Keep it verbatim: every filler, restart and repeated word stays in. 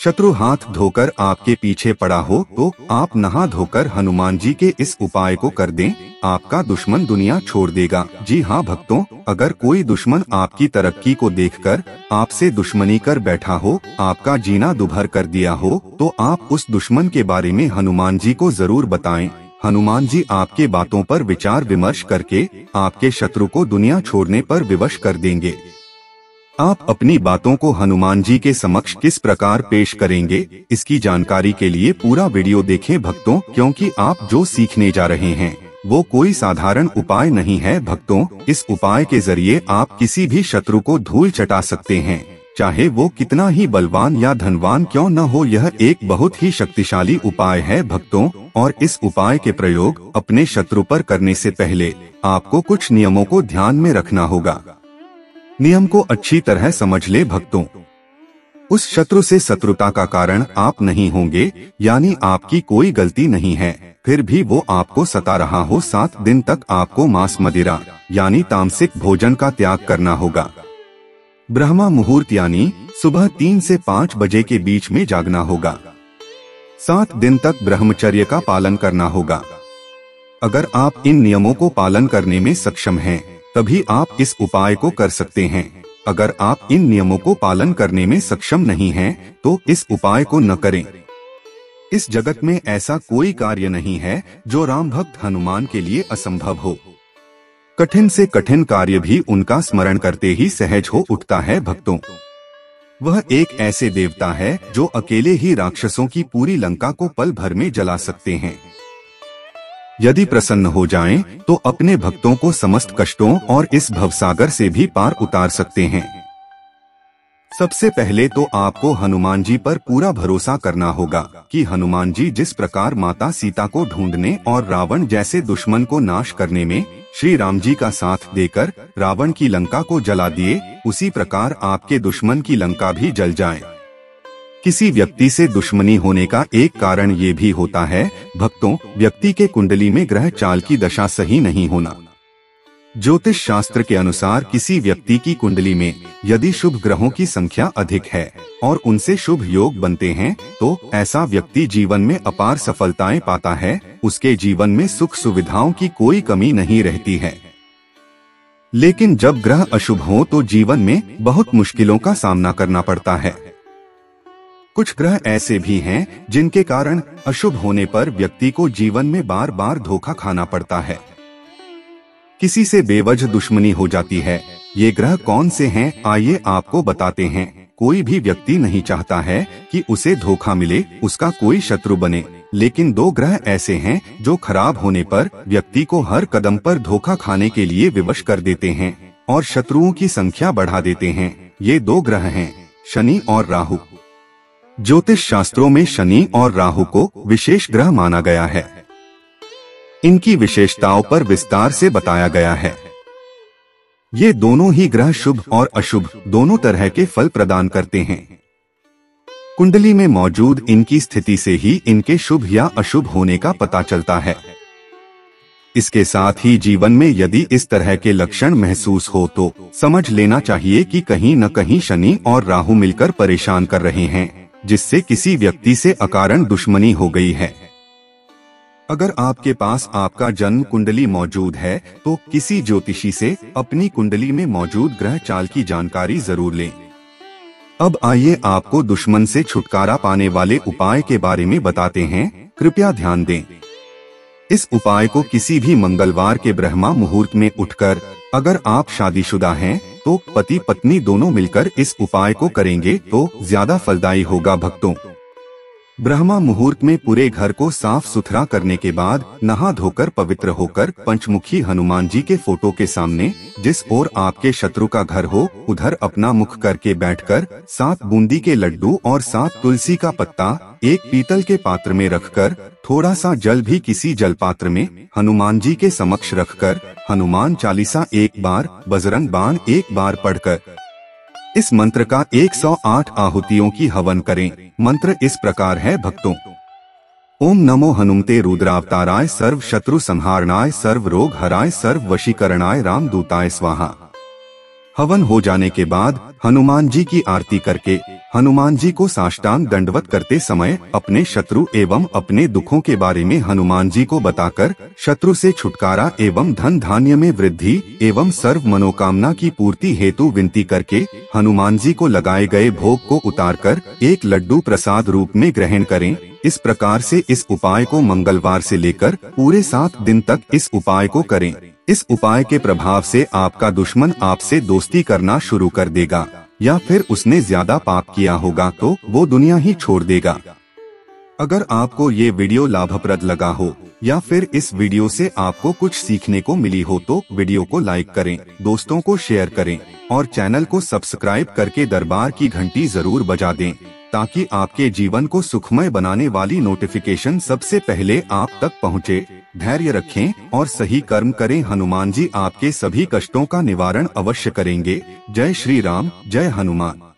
शत्रु हाथ धोकर आपके पीछे पड़ा हो तो आप नहा धोकर हनुमान जी के इस उपाय को कर दें, आपका दुश्मन दुनिया छोड़ देगा। जी हाँ भक्तों, अगर कोई दुश्मन आपकी तरक्की को देखकर आपसे दुश्मनी कर बैठा हो, आपका जीना दुभर कर दिया हो, तो आप उस दुश्मन के बारे में हनुमान जी को जरूर बताएं। हनुमान जी आपके बातों पर विचार विमर्श करके आपके शत्रु को दुनिया छोड़ने पर विवश कर देंगे। आप अपनी बातों को हनुमान जी के समक्ष किस प्रकार पेश करेंगे, इसकी जानकारी के लिए पूरा वीडियो देखें भक्तों, क्योंकि आप जो सीखने जा रहे हैं वो कोई साधारण उपाय नहीं है भक्तों। इस उपाय के जरिए आप किसी भी शत्रु को धूल चटा सकते हैं, चाहे वो कितना ही बलवान या धनवान क्यों न हो। यह एक बहुत ही शक्तिशाली उपाय है भक्तों, और इस उपाय के प्रयोग अपने शत्रु पर करने से पहले आपको कुछ नियमों को ध्यान में रखना होगा। नियम को अच्छी तरह समझ ले भक्तों। उस शत्रु से शत्रुता का कारण आप नहीं होंगे, यानी आपकी कोई गलती नहीं है, फिर भी वो आपको सता रहा हो। सात दिन तक आपको मांस मदिरा यानी तामसिक भोजन का त्याग करना होगा। ब्रह्मा मुहूर्त यानी सुबह तीन से पाँच बजे के बीच में जागना होगा। सात दिन तक ब्रह्मचर्य का पालन करना होगा। अगर आप इन नियमों को पालन करने में सक्षम हैं, तभी आप इस उपाय को कर सकते हैं। अगर आप इन नियमों को पालन करने में सक्षम नहीं हैं, तो इस उपाय को न करें। इस जगत में ऐसा कोई कार्य नहीं है जो राम भक्त हनुमान के लिए असंभव हो। कठिन से कठिन कार्य भी उनका स्मरण करते ही सहज हो उठता है भक्तों। वह एक ऐसे देवता है जो अकेले ही राक्षसों की पूरी लंका को पल भर में जला सकते हैं। यदि प्रसन्न हो जाएं, तो अपने भक्तों को समस्त कष्टों और इस भवसागर से भी पार उतार सकते हैं। सबसे पहले तो आपको हनुमान जी पर पूरा भरोसा करना होगा कि हनुमान जी जिस प्रकार माता सीता को ढूंढने और रावण जैसे दुश्मन को नाश करने में श्री राम जी का साथ देकर रावण की लंका को जला दिए, उसी प्रकार आपके दुश्मन की लंका भी जल जाए। किसी व्यक्ति से दुश्मनी होने का एक कारण ये भी होता है भक्तों, व्यक्ति के कुंडली में ग्रह चाल की दशा सही नहीं होना। ज्योतिष शास्त्र के अनुसार किसी व्यक्ति की कुंडली में यदि शुभ ग्रहों की संख्या अधिक है और उनसे शुभ योग बनते हैं, तो ऐसा व्यक्ति जीवन में अपार सफलताएं पाता है। उसके जीवन में सुख सुविधाओं की कोई कमी नहीं रहती है। लेकिन जब ग्रह अशुभ हो तो जीवन में बहुत मुश्किलों का सामना करना पड़ता है। कुछ ग्रह ऐसे भी हैं जिनके कारण अशुभ होने पर व्यक्ति को जीवन में बार बार धोखा खाना पड़ता है। किसी से बेवजह दुश्मनी हो जाती है। ये ग्रह कौन से हैं, आइए आपको बताते हैं। कोई भी व्यक्ति नहीं चाहता है कि उसे धोखा मिले, उसका कोई शत्रु बने, लेकिन दो ग्रह ऐसे हैं जो खराब होने पर व्यक्ति को हर कदम पर धोखा खाने के लिए विवश कर देते हैं और शत्रुओं की संख्या बढ़ा देते हैं। ये दो ग्रह हैं शनि और राहु। ज्योतिष शास्त्रों में शनि और राहु को विशेष ग्रह माना गया है। इनकी विशेषताओं पर विस्तार से बताया गया है। ये दोनों ही ग्रह शुभ और अशुभ दोनों तरह के फल प्रदान करते हैं। कुंडली में मौजूद इनकी स्थिति से ही इनके शुभ या अशुभ होने का पता चलता है। इसके साथ ही जीवन में यदि इस तरह के लक्षण महसूस हो तो समझ लेना चाहिए कि कहीं न कहीं शनि और राहु मिलकर परेशान कर रहे हैं, जिससे किसी व्यक्ति से अकारण दुश्मनी हो गई है। अगर आपके पास आपका जन्म कुंडली मौजूद है तो किसी ज्योतिषी से अपनी कुंडली में मौजूद ग्रह चाल की जानकारी जरूर लें। अब आइए आपको दुश्मन से छुटकारा पाने वाले उपाय के बारे में बताते हैं, कृपया ध्यान दें। इस उपाय को किसी भी मंगलवार के ब्रह्मा मुहूर्त में उठकर, अगर आप शादीशुदा हैं तो पति पत्नी दोनों मिलकर इस उपाय को करेंगे तो ज्यादा फलदायी होगा भक्तों। ब्रह्मा मुहूर्त में पूरे घर को साफ सुथरा करने के बाद नहा धोकर पवित्र होकर पंचमुखी हनुमान जी के फोटो के सामने जिस ओर आपके शत्रु का घर हो उधर अपना मुख करके बैठकर सात बूंदी के लड्डू और सात तुलसी का पत्ता एक पीतल के पात्र में रखकर थोड़ा सा जल भी किसी जल पात्र में हनुमान जी के समक्ष रखकर हनुमान चालीसा एक बार, बजरंग बाण एक बार पढ़कर इस मंत्र का एक सौ आठ आहुतियों की हवन करें। मंत्र इस प्रकार है भक्तों। ओम नमो हनुमते रुद्रावताराय सर्व शत्रु संहारणाय सर्व रोग हराय सर्व वशीकरणाय रामदूताय स्वाहा। हवन हो जाने के बाद हनुमान जी की आरती करके हनुमान जी को साष्टांग दंडवत करते समय अपने शत्रु एवं अपने दुखों के बारे में हनुमान जी को बताकर शत्रु से छुटकारा एवं धन धान्य में वृद्धि एवं सर्व मनोकामना की पूर्ति हेतु विनती करके हनुमान जी को लगाए गए भोग को उतारकर एक लड्डू प्रसाद रूप में ग्रहण करें। इस प्रकार से इस उपाय को मंगलवार से लेकर पूरे सात दिन तक इस उपाय को करें। इस उपाय के प्रभाव से आपका दुश्मन आपसे दोस्ती करना शुरू कर देगा, या फिर उसने ज्यादा पाप किया होगा तो वो दुनिया ही छोड़ देगा। अगर आपको ये वीडियो लाभप्रद लगा हो या फिर इस वीडियो से आपको कुछ सीखने को मिली हो तो वीडियो को लाइक करें, दोस्तों को शेयर करें और चैनल को सब्सक्राइब करके दरबार की घंटी जरूर बजा दें, ताकि आपके जीवन को सुखमय बनाने वाली नोटिफिकेशन सबसे पहले आप तक पहुंचे। धैर्य रखें और सही कर्म करें। हनुमान जी आपके सभी कष्टों का निवारण अवश्य करेंगे। जय श्री राम, जय हनुमान।